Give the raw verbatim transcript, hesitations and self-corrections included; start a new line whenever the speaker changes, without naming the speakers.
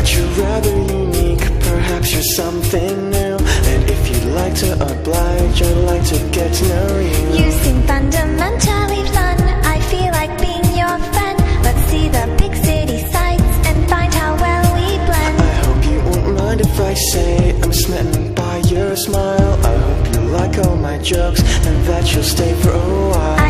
that you're rather unique. Perhaps you're something new, and if you'd like to oblige, I'd like to get to know you.
You seem fundamentally fun. I feel like being your friend. Let's see the big city sights and find how well we blend.
I hope you won't mind if I say I'm smitten by your smile. I hope you like all my jokes and that you'll stay for a while.